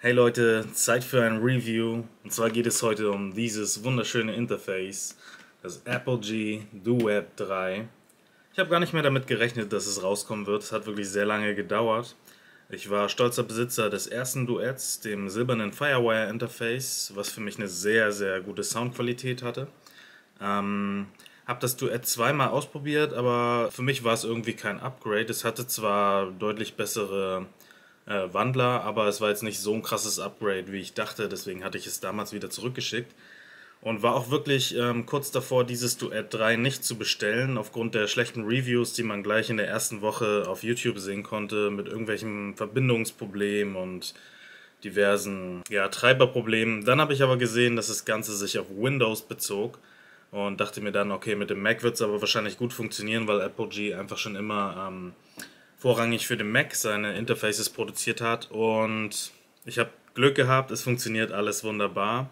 Hey Leute, Zeit für ein Review. Und zwar geht es heute um dieses wunderschöne Interface, das Apogee Duet 3. Ich habe gar nicht mehr damit gerechnet, dass es rauskommen wird. Es hat wirklich sehr lange gedauert. Ich war stolzer Besitzer des ersten Duets, dem silbernen Firewire Interface, was für mich eine sehr, sehr gute Soundqualität hatte. Habe das Duett zweimal ausprobiert, aber für mich war es irgendwie kein Upgrade. Es hatte zwar deutlich bessere Wandler, aber es war jetzt nicht so ein krasses Upgrade, wie ich dachte. Deswegen hatte ich es damals wieder zurückgeschickt. Und war auch wirklich kurz davor, dieses Duet 3 nicht zu bestellen, aufgrund der schlechten Reviews, die man gleich in der ersten Woche auf YouTube sehen konnte, mit irgendwelchen Verbindungsproblemen und diversen Treiberproblemen. Dann habe ich aber gesehen, dass das Ganze sich auf Windows bezog und dachte mir dann, okay, mit dem Mac wird es aber wahrscheinlich gut funktionieren, weil Apogee einfach schon immer vorrangig für den Mac seine Interfaces produziert hat. Und ich habe Glück gehabt, es funktioniert alles wunderbar.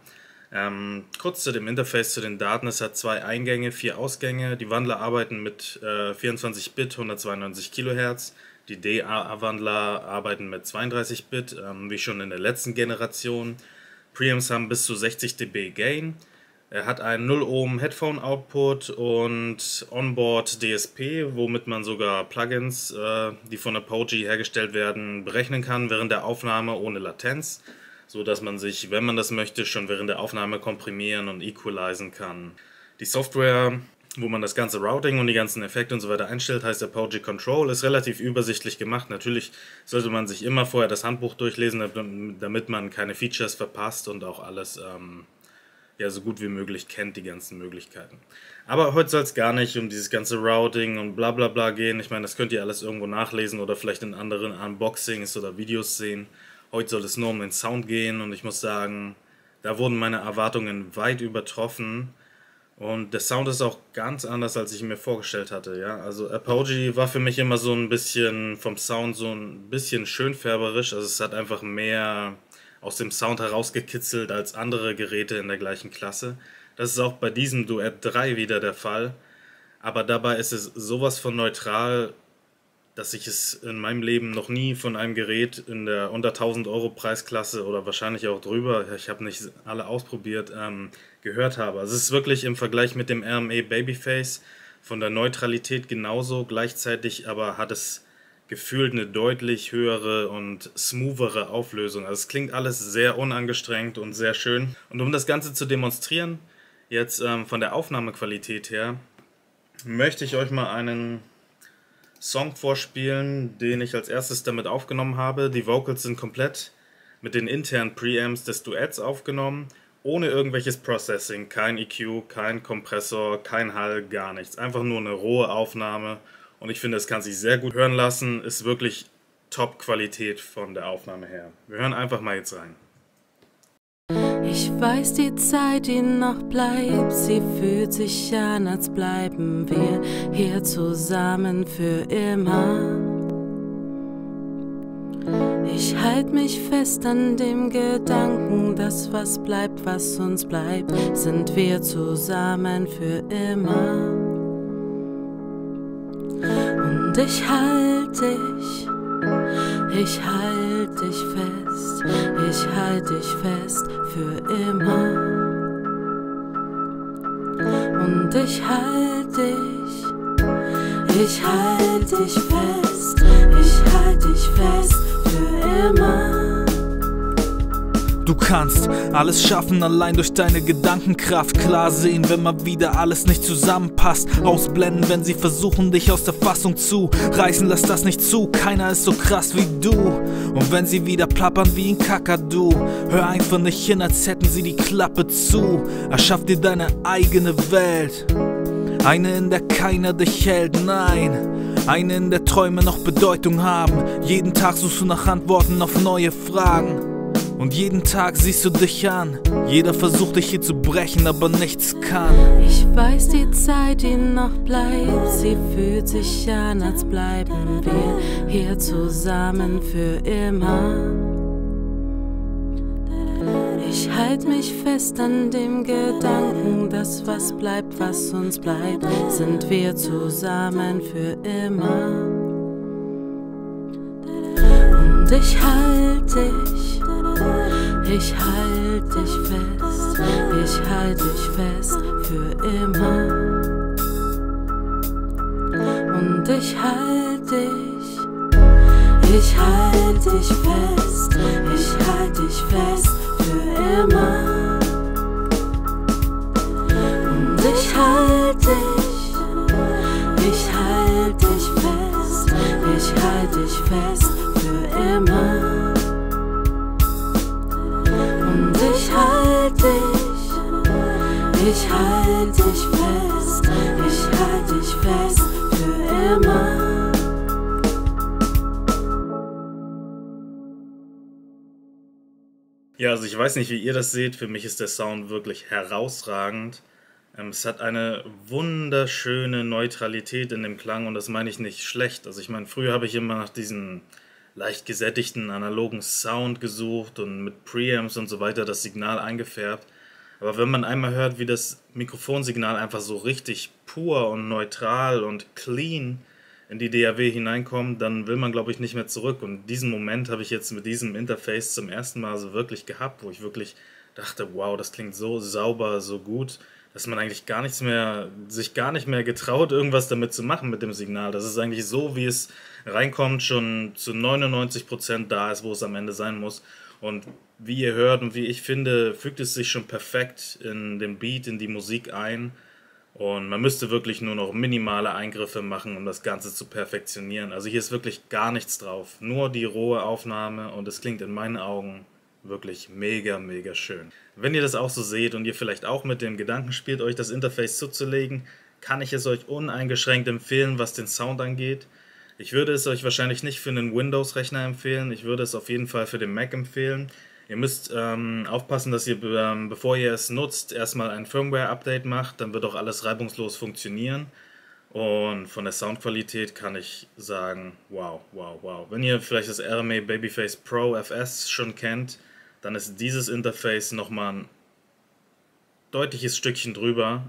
Kurz zu dem Interface, zu den Daten. Es hat 2 Eingänge, 4 Ausgänge. Die Wandler arbeiten mit 24 Bit, 192 kHz. Die DA-Wandler arbeiten mit 32 Bit, wie schon in der letzten Generation. Preamps haben bis zu 60 dB Gain. Er hat einen 0 Ohm Headphone Output und Onboard DSP, womit man sogar Plugins, die von Apogee hergestellt werden, berechnen kann während der Aufnahme ohne Latenz, so dass man sich, wenn man das möchte, schon während der Aufnahme komprimieren und equalisen kann. Die Software, wo man das ganze Routing und die ganzen Effekte und so weiter einstellt, heißt Apogee Control, ist relativ übersichtlich gemacht. Natürlich sollte man sich immer vorher das Handbuch durchlesen, damit man keine Features verpasst und auch alles so gut wie möglich kennt, die ganzen Möglichkeiten. Aber heute soll es gar nicht um dieses ganze Routing und bla bla bla gehen. Ich meine, das könnt ihr alles irgendwo nachlesen oder vielleicht in anderen Unboxings oder Videos sehen. Heute soll es nur um den Sound gehen und ich muss sagen, da wurden meine Erwartungen weit übertroffen. Und der Sound ist auch ganz anders, als ich mir vorgestellt hatte. Ja? Also Apogee war für mich immer so ein bisschen vom Sound so ein bisschen schönfärberisch. Also es hat einfach mehr aus dem Sound herausgekitzelt als andere Geräte in der gleichen Klasse. Das ist auch bei diesem Duet 3 wieder der Fall. Aber dabei ist es sowas von neutral, dass ich es in meinem Leben noch nie von einem Gerät in der unter 1000 Euro Preisklasse oder wahrscheinlich auch drüber, ich habe nicht alle ausprobiert, gehört habe. Also es ist wirklich im Vergleich mit dem RME Babyface von der Neutralität genauso, gleichzeitig aber hat es gefühlt eine deutlich höhere und smoothere Auflösung. Also es klingt alles sehr unangestrengt und sehr schön. Und um das Ganze zu demonstrieren, jetzt von der Aufnahmequalität her, möchte ich euch mal einen Song vorspielen, den ich als erstes damit aufgenommen habe. Die Vocals sind komplett mit den internen Preamps des Duets aufgenommen, ohne irgendwelches Processing, kein EQ, kein Kompressor, kein Hall, gar nichts. Einfach nur eine rohe Aufnahme. Und ich finde, es kann sich sehr gut hören lassen, ist wirklich Top-Qualität von der Aufnahme her. Wir hören einfach mal jetzt rein. Ich weiß, die Zeit, die noch bleibt, sie fühlt sich an, als bleiben wir hier zusammen für immer. Ich halte mich fest an dem Gedanken, dass was bleibt, was uns bleibt, sind wir zusammen für immer. Und ich halte dich fest, ich halte dich fest für immer. Und ich halte dich fest, ich halte dich fest für immer. Du kannst alles schaffen, allein durch deine Gedankenkraft. Klar sehen, wenn mal wieder alles nicht zusammenpasst. Ausblenden, wenn sie versuchen, dich aus der Fassung zu reißen. Lass das nicht zu, keiner ist so krass wie du. Und wenn sie wieder plappern wie ein Kakadu, hör einfach nicht hin, als hätten sie die Klappe zu. Erschaff dir deine eigene Welt, eine, in der keiner dich hält, nein, eine, in der Träume noch Bedeutung haben. Jeden Tag suchst du nach Antworten auf neue Fragen. Und jeden Tag siehst du dich an. Jeder versucht dich hier zu brechen, aber nichts kann. Ich weiß, die Zeit, die noch bleibt, sie fühlt sich an, als bleiben wir hier zusammen für immer. Ich halte mich fest an dem Gedanken, dass was bleibt, was uns bleibt, sind wir zusammen für immer. Und ich halte dich Ich halt dich fest, ich halt dich fest für immer. Und ich halt dich fest, ich halt dich fest für immer. Und ich halt dich fest, ich halt dich fest für immer. Und ich halt dich fest für immer. Ja, also ich weiß nicht, wie ihr das seht, für mich ist der Sound wirklich herausragend. Es hat eine wunderschöne Neutralität in dem Klang und das meine ich nicht schlecht. Also ich meine, früher habe ich immer nach diesem leicht gesättigten analogen Sound gesucht und mit Preamps und so weiter das Signal eingefärbt. Aber wenn man einmal hört, wie das Mikrofonsignal einfach so richtig pur und neutral und clean in die DAW hineinkommt, dann will man, glaube ich, nicht mehr zurück. Und diesen Moment habe ich jetzt mit diesem Interface zum ersten Mal so wirklich gehabt, wo ich wirklich dachte, wow, das klingt so sauber, so gut, dass man eigentlich sich gar nicht mehr getraut, irgendwas damit zu machen mit dem Signal. Das ist eigentlich so, wie es reinkommt, schon zu 99% da ist, wo es am Ende sein muss. Und wie ihr hört und wie ich finde, fügt es sich schon perfekt in den Beat, in die Musik ein. Und man müsste wirklich nur noch minimale Eingriffe machen, um das Ganze zu perfektionieren. Also hier ist wirklich gar nichts drauf. Nur die rohe Aufnahme und es klingt in meinen Augen wirklich mega, mega schön. Wenn ihr das auch so seht und ihr vielleicht auch mit dem Gedanken spielt, euch das Interface zuzulegen, kann ich es euch uneingeschränkt empfehlen, was den Sound angeht. Ich würde es euch wahrscheinlich nicht für einen Windows-Rechner empfehlen, ich würde es auf jeden Fall für den Mac empfehlen. Ihr müsst aufpassen, dass ihr, bevor ihr es nutzt, erstmal ein Firmware-Update macht, dann wird auch alles reibungslos funktionieren. Und von der Soundqualität kann ich sagen, wow, wow, wow. Wenn ihr vielleicht das RMA Babyface Pro FS schon kennt, dann ist dieses Interface nochmal ein deutliches Stückchen drüber.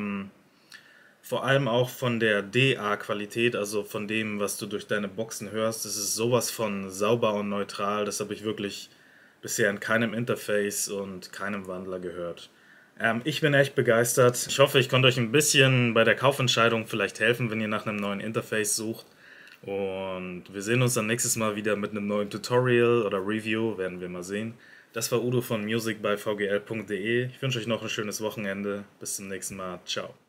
Vor allem auch von der DA-Qualität, also von dem, was du durch deine Boxen hörst. Das ist sowas von sauber und neutral, das habe ich wirklich bisher in keinem Interface und keinem Wandler gehört. Ich bin echt begeistert. Ich hoffe, ich konnte euch ein bisschen bei der Kaufentscheidung vielleicht helfen, wenn ihr nach einem neuen Interface sucht. Und wir sehen uns dann nächstes Mal wieder mit einem neuen Tutorial oder Review, werden wir mal sehen. Das war Udo von musicbyvgl.de. Ich wünsche euch noch ein schönes Wochenende. Bis zum nächsten Mal. Ciao.